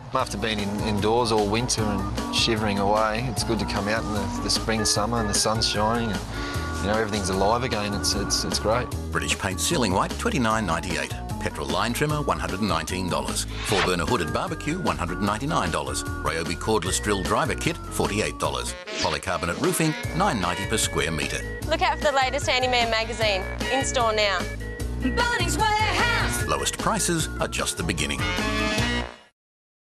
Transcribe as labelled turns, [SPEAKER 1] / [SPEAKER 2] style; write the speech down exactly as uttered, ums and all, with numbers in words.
[SPEAKER 1] After being in, indoors all winter and shivering away, it's good to come out in the, the spring, summer and the sun's shining and, you know, everything's alive again. It's, it's, it's great.
[SPEAKER 2] British Paint Ceiling White, twenty-nine ninety-eight. Petrol line trimmer, one hundred nineteen dollars. Four burner hooded barbecue, one hundred ninety-nine dollars. Ryobi cordless drill driver kit, forty-eight dollars. Polycarbonate roofing, nine ninety per square metre.
[SPEAKER 3] Look out for the latest Handyman magazine. In store now.
[SPEAKER 4] Bunnings Warehouse.
[SPEAKER 2] Lowest prices are just the beginning.